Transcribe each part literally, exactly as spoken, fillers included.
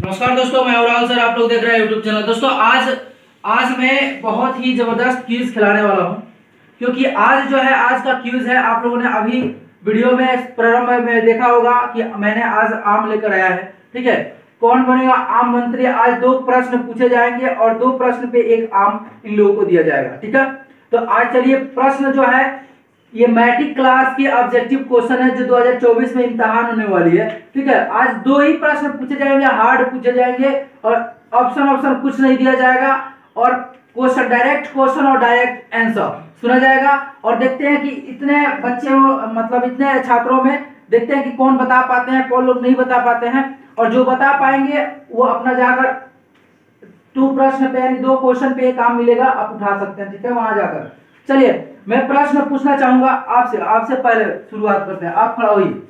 नमस्कार दोस्तों, मैं राहुल सर, आप लोग देख रहे हैं यूट्यूब चैनल। दोस्तों आज आज मैं बहुत ही जबरदस्त क्विज खिलाने वाला हूं, क्योंकि आज जो है आज का क्विज है। आप लोगों ने अभी वीडियो में प्रारंभ में देखा होगा कि मैंने आज आम लेकर आया है। ठीक है, कौन बनेगा आम मंत्री। आज दो प्रश्न पूछे जाएंगे और दो प्रश्न पे एक आम इन लोगों को दिया जाएगा। ठीक है, तो आज चलिए प्रश्न जो है ये मैट्रिक क्लास की ऑब्जेक्टिव क्वेश्चन है जो दो हज़ार चौबीस में इम्तिहान होने वाली है। ठीक है, आज दो ही प्रश्न पूछे जाएंगे, हार्ड पूछे जाएंगे और ऑप्शन ऑप्शन कुछ नहीं दिया जाएगा और क्वेश्चन डायरेक्ट क्वेश्चन और डायरेक्ट आंसर सुना जाएगा। और देखते हैं कि इतने बच्चे मतलब इतने छात्रों में देखते हैं कि कौन बता पाते हैं, कौन लोग नहीं बता पाते हैं। और जो बता पाएंगे वो अपना जाकर टू प्रश्न पे यानी दो क्वेश्चन पे काम मिलेगा, आप उठा सकते हैं। ठीक है, वहां जाकर चलिए मैं प्रश्न पूछना चाहूंगा आपसे। आपसे पहले शुरुआत करते हैं, आप खड़ा होइए।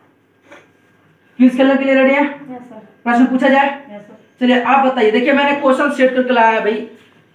क्विज खेलने के लिए रेडी है? Yes sir. प्रश्न पूछा जाए? Yes sir. चलिए आप बताइए। देखिए मैंने क्वेश्चन सेट करके लाया है भाई।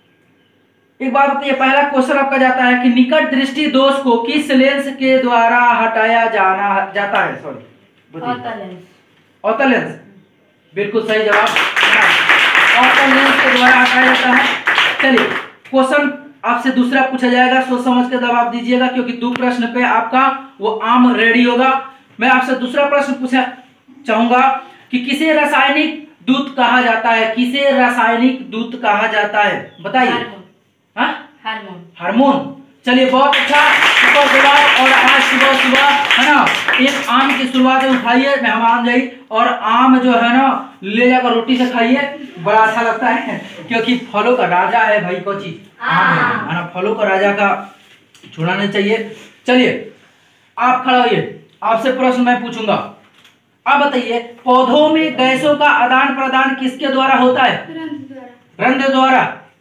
एक बात बताइए, पहला क्वेश्चन आपका जाता है कि निकट दृष्टि दोष को किस लेंस के द्वारा हटाया जाना जाता है? Sorry, ortho lens. Ortho lens, बिल्कुल सही जवाब। ऑर्थो लेंस के द्वारा हटाया जाता है। चलिए क्वेश्चन आपसे दूसरा पूछा जाएगा, सोच समझ के जवाब दीजिएगा क्योंकि दो प्रश्न पे आपका वो आम रेडी होगा। मैं आपसे दूसरा प्रश्न पूछना चाहूंगा कि किसे रासायनिक दूत कहा जाता है? किसे रासायनिक दूत कहा जाता है बताइए। हार्मोन। हार्मोन, चलिए बहुत अच्छा सुपर जवाब। और आज सुबह सुबह है ना एक आम की शुरुआत उठाइए मेहमान जाई और आम जो है ना ले जाकर रोटी से खाइए, बड़ा अच्छा लगता है क्योंकि फलों का राजा है भाई। को चीज आम है ना, फलों का राजा का छूना नहीं चाहिए। चलिए आप खड़ा होइए, आपसे प्रश्न मैं पूछूंगा। आप बताइए पौधों में गैसों का आदान प्रदान किसके द्वारा होता है? रंध्र द्वारा।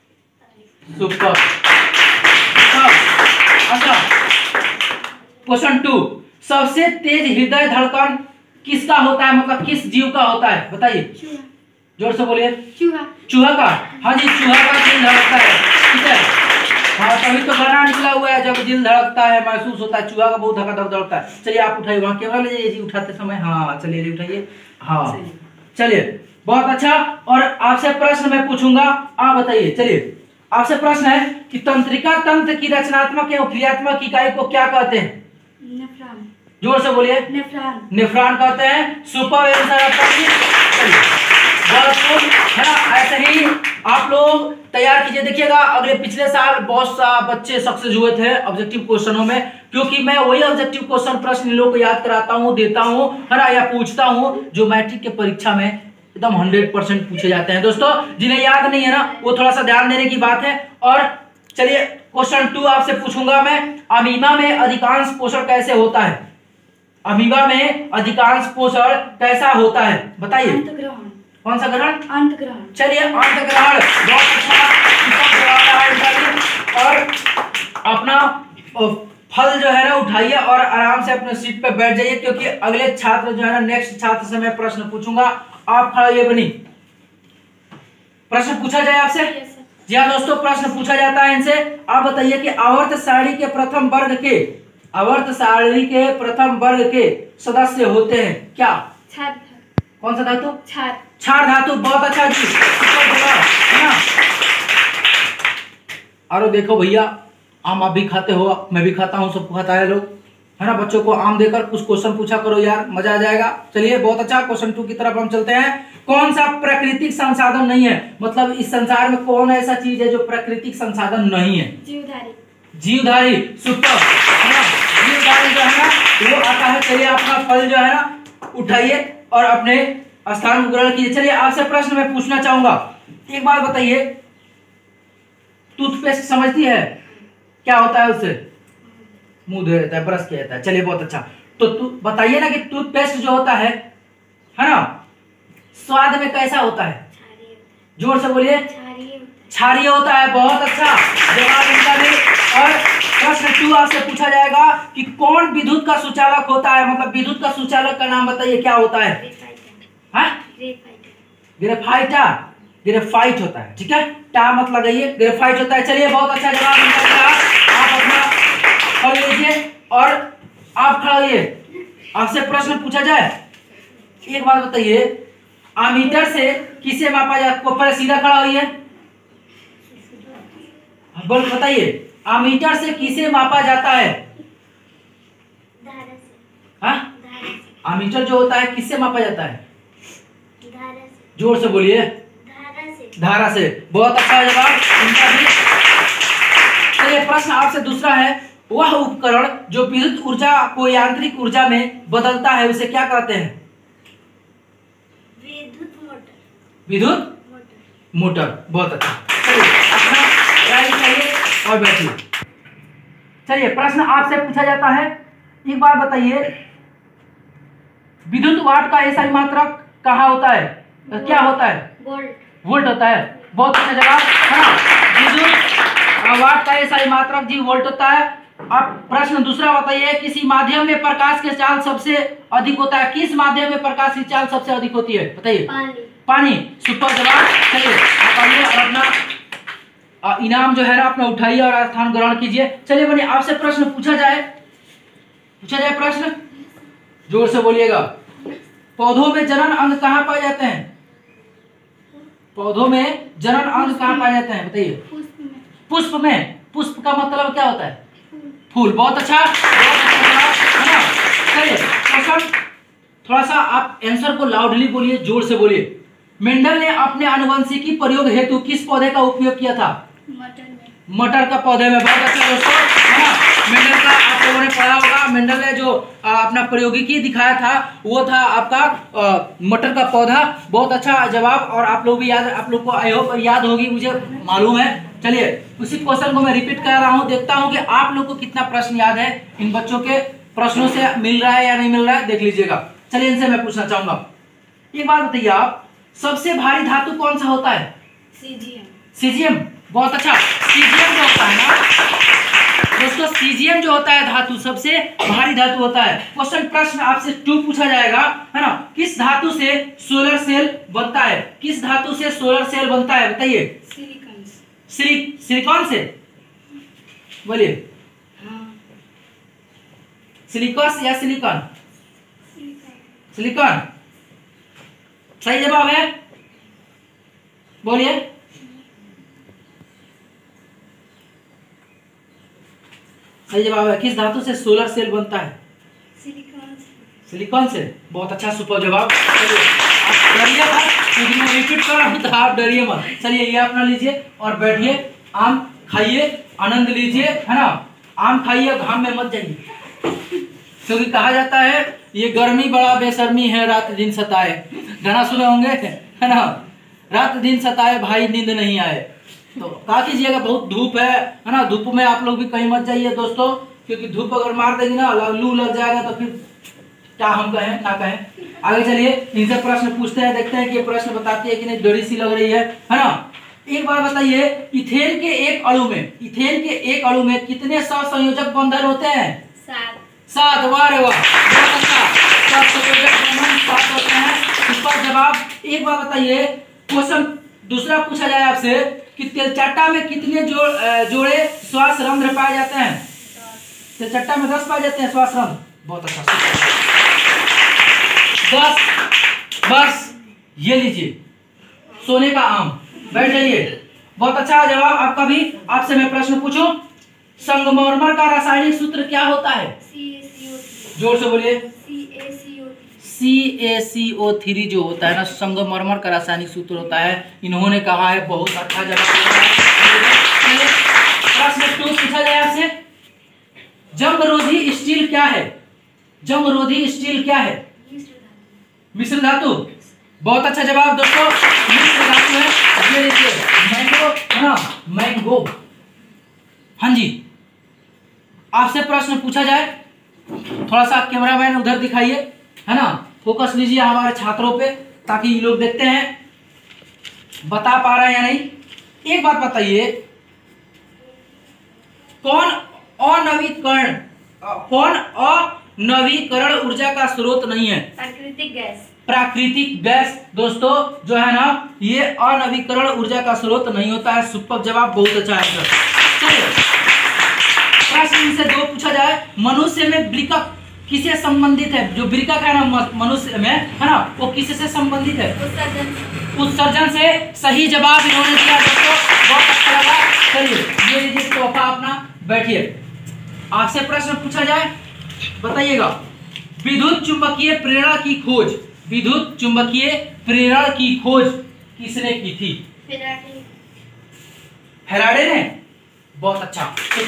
सुपर। अच्छा, क्वेश्चन टू, सबसे तेज हृदय धड़कन किसका होता है, मतलब किस जीव का होता है बताइए? जोर से बोलिए। चूहा। चूहा का? हाँ जी, चूहा का दिल धड़कता है। ठीक है, हाँ तभी तो गाना निकला हुआ है, जब दिल धड़कता है महसूस होता है, चूहा का बहुत धड़का धक धड़कता है। चलिए आप उठाइए, वहाँ कैमरा ले जाइए जी उठाते समय। हाँ चलिए उठाइए। हाँ चलिए बहुत अच्छा। और आपसे प्रश्न मैं पूछूंगा, आप बताइए। चलिए आपसे प्रश्न है कि तंत्रिका तंत्र की रचनात्मक एवं क्रियात्मक इकाई को क्या कहते हैं? नेफ्रॉन। जोर से बोलिए। नेफ्रॉन। नेफ्रॉन कहते हैं। सुपर आंसर आपका। है ना, ऐसे ही आप लोग तैयार कीजिए। देखिएगा अगले पिछले साल बहुत सा बच्चे सक्सेस हुए थे ऑब्जेक्टिव क्वेश्चनों में, क्योंकि मैं वही ऑब्जेक्टिव क्वेश्चन प्रश्न इन लोगों को याद कराता हूँ, देता हूँ है ना, या पूछता हूँ जो मैट्रिक के परीक्षा में एकदम हंड्रेड परसेंट पूछे जाते हैं। दोस्तों जिन्हें याद नहीं है ना वो थोड़ा सा ध्यान देने की बात है। और चलिए क्वेश्चन टू आपसे पूछूंगा मैं, अमीबा में अधिकांश पोषण कैसे होता है? अमीबा में अधिकांश पोषण कैसा होता है बताइए? कौन सा ग्रहण? अंत ग्रहण। चलिए अंत ग्रहण, बहुत अच्छा जवाब। और अपना फल जो है ना उठाइए और आराम से अपने सीट पे बैठ जाइए, क्योंकि अगले छात्र जो है ना नेक्स्ट छात्र से मैं प्रश्न पूछूंगा। आप खड़ा होइए बनी। प्रश्न पूछा जाए आपसे? जी हाँ दोस्तों, प्रश्न पूछा जाता है इनसे। आप बताइए कि आवर्त सारणी के प्रथम वर्ग के आवर्त सारणी के प्रथम वर्ग के सदस्य होते हैं क्या? क्षार। कौन सा धातु? क्षार। क्षार धातु, बहुत अच्छा जी, है ना। और देखो भैया आम आप भी खाते हो, मैं भी खाता हूँ, सबको खाता है लोग, है ना। बच्चों को आम देकर कुछ क्वेश्चन पूछा करो यार, मजा आ जाएगा। चलिए बहुत अच्छा, क्वेश्चन टू की तरफ हम चलते हैं। कौन सा प्राकृतिक संसाधन नहीं है, मतलब इस संसार में कौन ऐसा चीज है जो प्राकृतिक संसाधन नहीं है? जीवधारी। जीवधारी, सुपर, है ना। जीवधारी जो है ना वो आता है। चलिए अपना फल जो है ना उठाइए और अपने स्थान ग्रहण कीजिए। चलिए आपसे प्रश्न मैं पूछना चाहूंगा, एक बात बताइए, टूथपेस्ट समझती है क्या होता है? उससे मुंह धो देता है, ब्रश किया जाता है। चलिए बहुत अच्छा, तो बताइए ना कि टूथपेस्ट जो होता है है ना स्वाद में कैसा होता है? जोर से बोलिए। क्षारीय होता है। बहुत अच्छा जवाब इनका भी। और प्रश्न टू आपसे पूछा जाएगा कि कौन विद्युत का सुचालक होता है, मतलब विद्युत का सुचालक का नाम बताइए क्या होता है? ग्रेफाइटा। ग्रेफाइट होता है। ठीक है, टा मत लगाइए, ग्रेफाइट होता है। चलिए बहुत अच्छा जवाब इनका। आप अपना फल लीजिए और आप खड़ा होइए। आपसे प्रश्न पूछा जाए, एक बात बताइए, अमीटर से किसे मापा जाता है? पर सीधा खड़ा होइए, बोल बताइए, अमीटर से किसे मापा जाता है? हाँ, अमीटर जो होता है किससे मापा जाता है? जोर से बोलिए। धारा से। धारा से। बहुत अच्छा जवाब इनका भी। चलिए प्रश्न आपसे दूसरा है, वह उपकरण जो विद्युत ऊर्जा को यांत्रिक ऊर्जा में बदलता है उसे क्या कहते हैं? विद्युत मोटर। विद्युत मोटर। बहुत अच्छा। चलिए अपना राय चाहिए और बैठिए। चलिए प्रश्न आपसे पूछा जाता है, एक बार बताइए, विद्युत वाट का एसआई मात्रक कहाँ होता है? क्या होता है? वोल्ट। वोल्ट होता है। बहुत अच्छा जवाब है ना। विद्युत वाट का एसआई मात्रक जी वोल्ट होता है। अब प्रश्न दूसरा बताइए, किसी माध्यम में प्रकाश की चाल सबसे अधिक होता है? किस माध्यम में प्रकाश की चाल सबसे अधिक होती है? बताइए। पानी। पानी। सुपर जवाब। चलिए आप आइए और अपना इनाम जो है ना अपना उठाइए और स्थान ग्रहण कीजिए। चलिए बनी आपसे प्रश्न पूछा जाए, पूछा जाए प्रश्न, जोर से बोलिएगा। पौधों में जनन अंग कहाँ पाए जाते हैं? पौधों में जनन अंग कहाँ पाए जाते हैं? बताइए। पुष्प में। पुष्प में। पुष्प का मतलब क्या होता है? फूल। बहुत अच्छा, बहुत अच्छा है ना। चलिए क्वेश्चन थोड़ा सा आप आंसर को लाउडली बोलिए, जोर से बोलिए। मेंडल ने अपने आनुवंशिकी प्रयोग हेतु किस पौधे का उपयोग किया था? मटर में। मटर का पौधे में। बहुत अच्छा दोस्तों है ना। मेंडल का आप लोगों ने पढ़ा होगा, मेंडल ने जो आ, अपना प्रयोगिकी दिखाया था वो था आपका आ, मटर का पौधा। बहुत अच्छा जवाब, और आप लोग भी याद, आप लोग को आई होप याद होगी, मुझे मालूम है। चलिए उसी क्वेश्चन को मैं रिपीट कर रहा हूँ, देखता हूँ कि आप लोग को कितना प्रश्न याद है, इन बच्चों के प्रश्नों से मिल रहा है या नहीं मिल रहा है, देख लीजिएगा। चलिए इनसे मैं पूछना चाहूंगा, एक बात बताइए आप, सबसे भारी धातु कौन सा होता है? सीजियम। सीजियम। बहुत अच्छा। सीजियम जो होता है ना दोस्तों, सीजियम जो होता है धातु सबसे भारी धातु होता है। क्वेश्चन प्रश्न आपसे टू पूछा जाएगा है ना, किस धातु से सोलर सेल बनता है? किस धातु से सोलर सेल बनता है? बताइए। सिलिकॉन। सिलिक सिलिकॉन से। बोलिए। हाँ। सिलिकॉस या सिलिकॉन? सिलिकॉन। सही जवाब है, बोलिए। सही जवाब है। किस धातु से सोलर सेल बनता है? सिलिकॉन से। सिलिकॉन से। बहुत अच्छा, सुपर जवाब। आप डरिए मत, क्योंकि मैं रिपीट कर रहा हूं तो आप डरिए मत। चलिए ये अपना लीजिए और बैठिए, आम खाइए, आनंद लीजिए है ना। आम खाइए, घाम में मत जाइए, क्योंकि कहा जाता है ये गर्मी बड़ा बेशर्मी है, रात दिन सताए। गाना सुने होंगे है ना, रात दिन सताए भाई नींद नहीं आए। तो क्या कीजिएगा, बहुत धूप है है ना, धूप में आप लोग भी कहीं मत जाइए दोस्तों, क्योंकि धूप अगर मार देगी ना, लू लग जाएगा तो फिर क्या हम कहें ना कहें। आगे चलिए इनसे प्रश्न पूछते हैं, देखते हैं कि ये प्रश्न बताती है कि नहीं, डरी सी लग रही है है ना। एक बार बताइए, इथेन के एक अणु में इथेन के एक अणु में कितने सहसंयोजक बंधन होते हैं? सात। सात। वाह रे वाह, बहुत अच्छा। सहसंयोजक बंधन सात होते हैं। इसका जवाब। एक बार बताइए, क्वेश्चन दूसरा पूछा जाए आपसे कि तेलचट्टा में कितने जो, जोड़े श्वास रंध्र पाए जाते हैं? तेलचट्टा में दस पाए जाते हैं श्वास रंध्र। बहुत अच्छा, दस। बस ये लीजिए सोने का आम, बैठ जाइए। बहुत अच्छा जवाब आपका भी। आपसे मैं प्रश्न पूछूं, संगमरमर का रासायनिक सूत्र क्या होता है? C A C O three. जोर से बोलिए। सी A C O three. C A C O three जो होता है ना, संगमरमर का रासायनिक सूत्र होता है। इन्होंने कहा है, बहुत अच्छा जवाब। प्रश्न टू पूछा जाए आपसे, जंगरोधी स्टील क्या है? जंगरोधी स्टील क्या है? मिश्र धातु। बहुत अच्छा जवाब दोस्तों, मिश्र धातु है। ये देखिए मैंगो है ना, मैंगो। हाँ जी, आपसे प्रश्न पूछा जाए, थोड़ा सा कैमरामैन उधर दिखाइए है ना, फोकस लीजिए हमारे छात्रों पे, ताकि ये लोग देखते हैं बता पा रहे हैं या नहीं। एक बात बताइए, कौन अनवीकरण कौन अनवीकरण ऊर्जा का स्रोत नहीं है? प्राकृतिक गैस। प्राकृतिक गैस दोस्तों जो है ना, ये अनवीकरण ऊर्जा का स्रोत नहीं होता है। सुपर जवाब, बहुत अच्छा है। चलिए प्रश्न से दो पूछा जाए, मनुष्य में वृक्क किससे संबंधित है? जो वृक्क है ना मनुष्य में, है ना, वो किससे संबंधित है? उत्सर्जन से। सही जवाब इन्होंने दिया दोस्तों, बहुत अच्छा लगा। चलिए ये लीजिए तोहफा अपना, बैठिए। आपसे प्रश्न पूछा जाए, बताइएगा। विद्युत चुंबकीय प्रेरण की खोज, विद्युत चुंबकीय प्रेरण की खोज किसने की थी? फैराडे ने। बहुत अच्छा।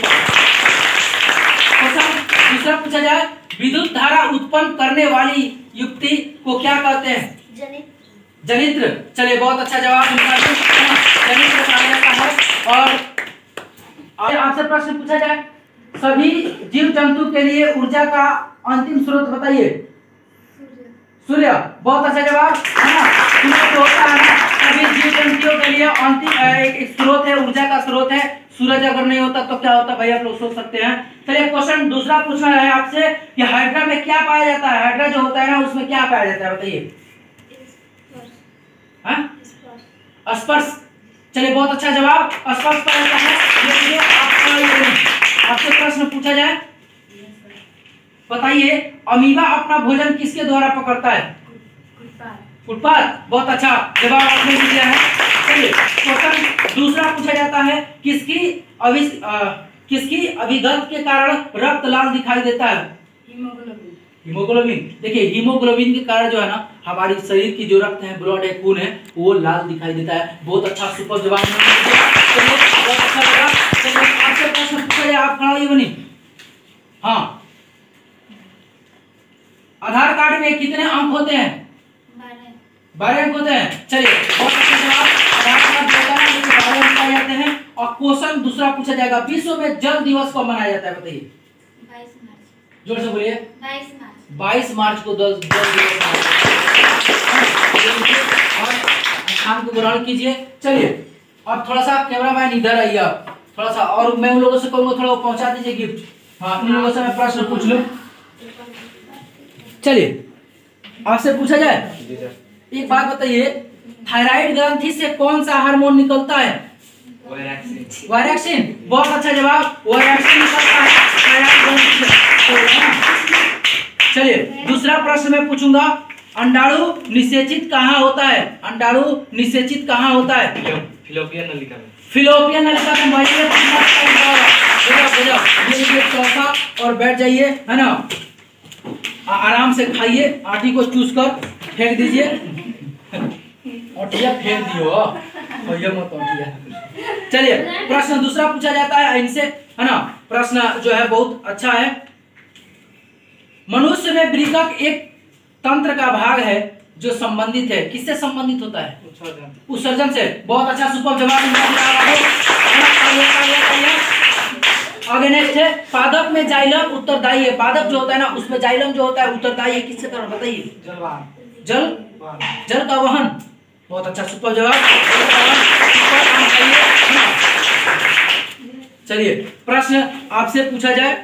दूसरा पूछा जाए, विद्युत धारा उत्पन्न करने वाली युक्ति को क्या कहते हैं? जनित्र। जनित्र। चलिए बहुत अच्छा जवाब, जनित्र कहा जाता है। और आपसे प्रश्न पूछा जाए, सभी जीव जंतु के लिए ऊर्जा का अंतिम स्रोत बताइए। सूर्य। बहुत अच्छा जवाब, है ना। सूर्य जो होता है ना, सभी जीव जंतुओं के लिए अंतिम एक स्रोत है, ऊर्जा का स्रोत है। सूरज अगर नहीं होता तो क्या होता भाई, आप लोग सोच सकते हैं। चलिए क्वेश्चन दूसरा पूछना है आपसे कि हाइड्रा में क्या पाया जाता है? हाइड्रा जो होता है ना, उसमें क्या पाया जाता है बताइए। स्पर्श। चलिए बहुत अच्छा जवाब, स्पर्श पाया जाता है। आपका आपसे प्रश्न पूछा जाए, बताइए अमीबा अपना भोजन किसके द्वारा पकड़ता है? फुटपाथ। बहुत अच्छा जवाब आपने दिया है। चलिए क्वेश्चन दूसरा पूछा जाता है, किसकी अवि किसकी अभिगत के कारण रक्त लाल दिखाई देता है? हीमोग्लोबिन। हीमोग्लोबिन। देखिए हीमोग्लोबिन के कारण जो है ना, हमारी शरीर की जो रक्त है, ब्लड है, खून है, वो लाल दिखाई देता है। बहुत अच्छा सुपर जवाब बहुत अच्छा लगा। आपसे प्रश्न पूछा जाए, आप खड़ा ही बनी। हाँ, आधार कार्ड में कितने अंक होते हैं? बारह अंक होते हैं। चलिए बहुत अच्छा जवाब, आधार कार्ड होता है लेकिन बारह अंक पाए जाते हैं। और क्वेश्चन दूसरा पूछा जाएगा, विश्व में जल दिवस कब मनाया जाता है बताइए? बाईस मार्च। जोर से बोलिए। बाईस मार्च। बाईस मार्च को जल दिवस शाम को ग्रहण कीजिए। चलिए अब थोड़ा सा कैमरा मैन इधर आइए आप थोड़ा सा, और मैं उन लोगों से कहूँगा थोड़ा पहुंचा दीजिए गिफ्ट। हाँ, उन लोगों से मैं प्रश्न पूछ लूं। चलिए आपसे पूछा जाए, एक बात बताइए, थायराइड ग्रंथि से कौन सा हार्मोन निकलता है? वायरैक्सिन। बहुत अच्छा जवाब, वायरैक्सिन निकलता है थायराइड ग्रंथि से। चलिए दूसरा प्रश्न मैं पूछूंगा, अंडाणु निषेचित कहाँ होता है? अंडाणु निषेचित कहाँ होता है? फिलोपियन नलिका में। फिलोपियन नलिका में। ये चौथा, और बैठ जाइए, है ना, आराम से खाइए, आटी को चूस कर फेंक दीजिए। ओटिया फेंक दियो, ये मत ओटिया। चलिए प्रश्न दूसरा पूछा जाता है इनसे, है ना। प्रश्न जो है बहुत अच्छा है। मनुष्य में वृक्क एक तंत्र का भाग है जो संबंधित है, किससे संबंधित होता है? उत्सर्जन से। बहुत अच्छा सुपर जवाब। आगे नेक्स्ट है, पादप में जाइलम उत्तरदायी है। पादप जो होता है ना, उसमें जाइलम जो होता है उत्तरदायी है, किससे कारण बताइए? जल जल का वहन। बहुत अच्छा सुपर जवाब। चलिए प्रश्न आपसे पूछा जाए,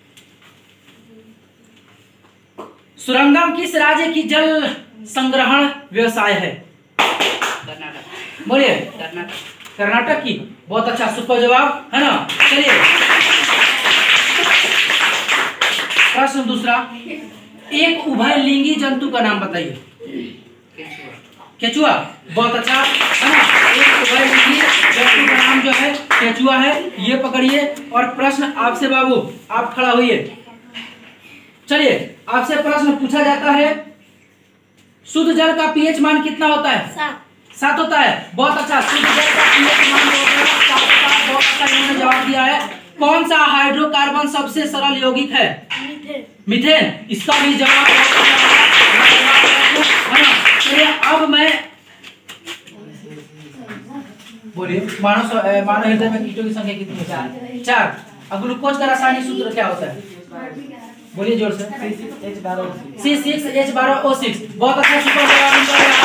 सुरंगम किस राज्य की जल संग्रहण व्यवसाय है? कर्नाटक। बोलिए। कर्नाटक। कर्नाटक की। बहुत अच्छा सुपर जवाब, है ना। चलिए प्रश्न दूसरा, एक उभयलिंगी जंतु का नाम बताइए। केचुआ। बहुत अच्छा, है ना। एक उभयलिंगी जंतु का नाम जो है केचुआ है। ये पकड़िए। और प्रश्न आपसे बाबू, आप खड़ा होइए। चलिए आपसे प्रश्न पूछा जाता है, शुद्ध जल का पीएच मान कितना होता है? सात। सात होता है। बहुत अच्छा, शुद्ध जल का पीएच मान जो होता है सात होता है। बहुत अच्छा इन्होंने जवाब दिया है। कौन सा हाइड्रोकार्बन सबसे सरल यौगिक है? मीथेन। मीथेन। इसका भी जवाब चलिए अब मैं बोलिए, मानव मानव हृदय में कीटों की संख्या कितनी है? चार। अब ग्लूकोज का रासायनिक सूत्र क्या होता है? बोलिए जोर से। सी सिक्स एच बारह ओ सिक्स। बहुत अच्छा सुपर जवाब।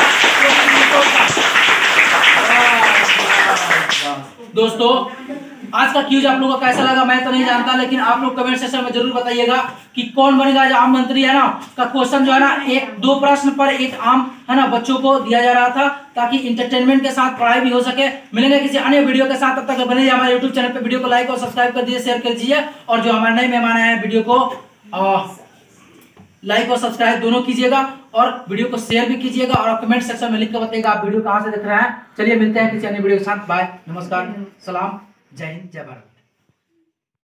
दोस्तों आज का क्यूज आप लोगों को कैसा लगा मैं तो नहीं जानता, लेकिन आप लोग कमेंट सेक्शन में जरूर बताइएगा कि कौन बनेगा जो आम मंत्री, है ना। का क्वेश्चन जो है ना, एक दो प्रश्न पर एक आम, है ना, बच्चों को दिया जा रहा था ताकि इंटरटेनमेंट के साथ पढ़ाई भी हो सके। मिलेंगे किसी अन्य वीडियो के साथ, तब तक बने रहिए हमारे यूट्यूब चैनल पे। वीडियो को लाइक और सब्सक्राइब कर दीजिए, शेयर कर दीजिए। और जो हमारे नए मेहमान आए हैं वीडियो को आ, लाइक और सब्सक्राइब दोनों कीजिएगा और वीडियो को शेयर भी कीजिएगा और कमेंट सेक्शन में लिख कर बताइएगा आप वीडियो कहां से देख रहे हैं। चलिए मिलते हैं किसी अन्य वीडियो के साथ। बाय, नमस्कार, सलाम, जय हिंद, जय भारत।